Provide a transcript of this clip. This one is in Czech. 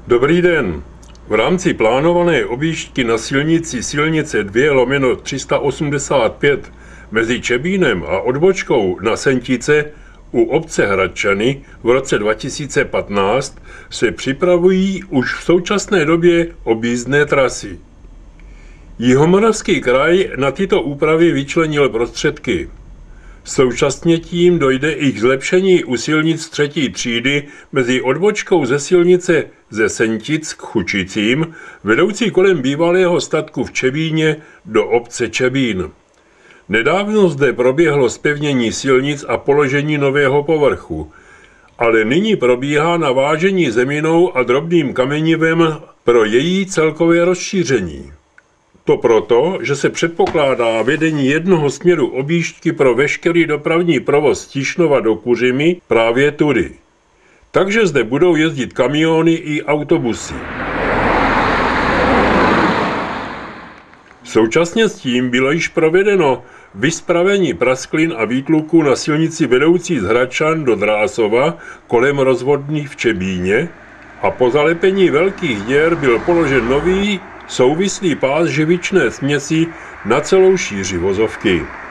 Dobrý den. V rámci plánované objížďky na silnice 2/385 mezi Čebínem a odbočkou na Sentice u obce Hradčany v roce 2015 se připravují už v současné době objízdné trasy. Jihomoravský kraj na tyto úpravy vyčlenil prostředky. Současně tím dojde i k zlepšení u silnic třetí třídy mezi odbočkou ze silnice ze Sentic k Chučicím, vedoucí kolem bývalého statku v Čebíně do obce Čebín. Nedávno zde proběhlo zpevnění silnic a položení nového povrchu, ale nyní probíhá navážení zeminou a drobným kamenivem pro její celkové rozšíření. To proto, že se předpokládá vedení jednoho směru objížďky pro veškerý dopravní provoz z Tišnova do Kuřimy právě tudy. Takže zde budou jezdit kamiony i autobusy. Současně s tím bylo již provedeno vyspravení prasklin a výtluků na silnici vedoucí z Hradčan do Drásova kolem rozvodní v Čebíně a po zalepení velkých děr byl položen nový souvislý pás živičné směsi na celou šíři vozovky.